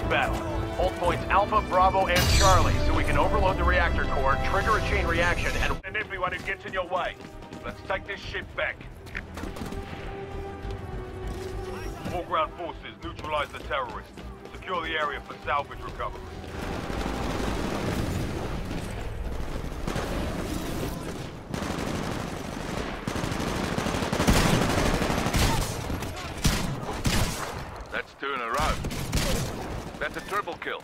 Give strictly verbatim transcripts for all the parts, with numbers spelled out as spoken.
battle. Hold points Alpha, Bravo, and Charlie so we can overload the reactor core, trigger a chain reaction, and... And everyone who gets in your way. Let's take this ship back. All ground forces, neutralize the terrorists. Secure the area for salvage recovery. That's two in a row. That's a triple kill.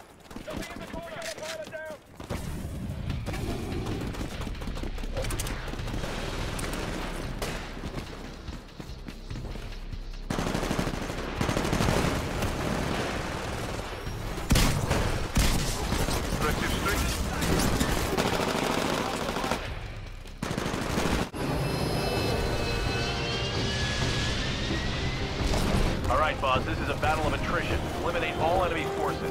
All right, boss, this is a battle of attrition. Eliminate all enemy forces.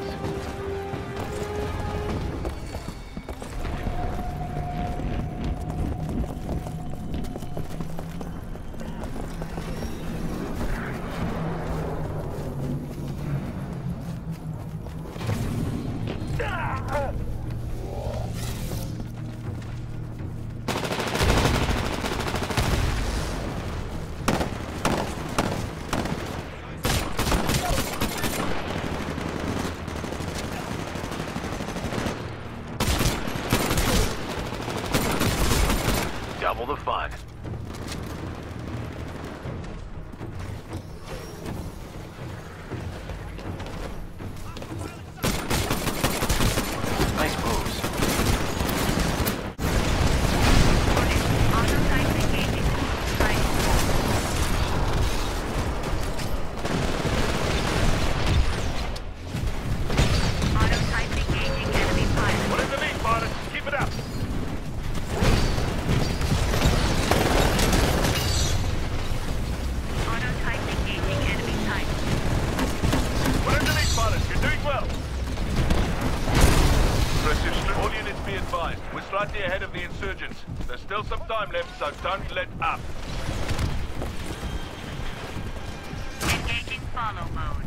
Double the fun. Nice moves. Autotype engaging enemy pilot. What is the lead, pilot? Keep it up. We're slightly ahead of the insurgents. There's still some time left, so don't let up. Engaging follow mode.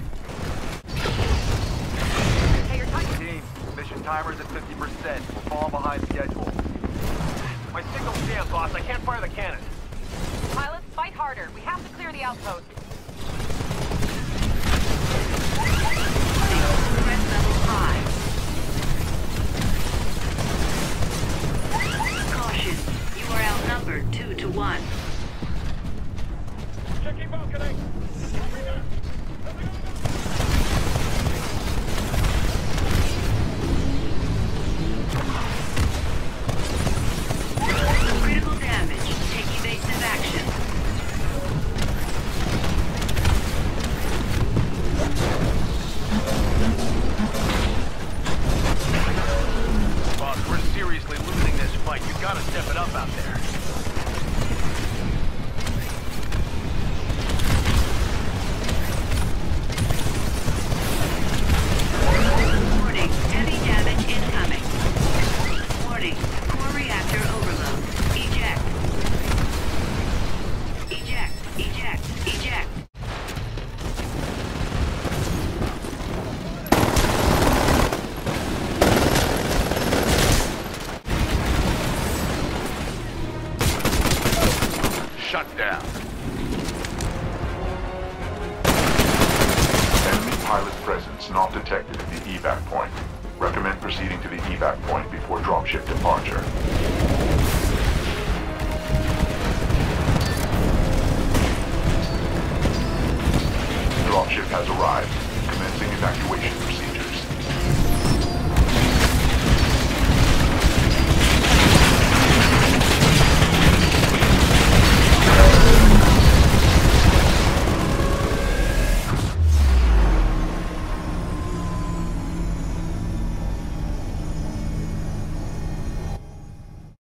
Hey, you're tight. Team, mission timer's at fifty percent. We're falling behind schedule. My signal's jammed, boss. I can't fire the cannon. Pilots, fight harder. We have to clear the outpost. Threat level high. Caution, you are outnumbered two to one. Checking balcony. Critical damage. Take evasive action. Boss, we're seriously losing this fight. You gotta step it up out there. Warning, heavy damage incoming. Warning, core reactor overload. Eject. Eject, eject, eject. Shut down. Enemy pilot presence not detected at the evac point. Recommend proceeding to the evac point before dropship departure.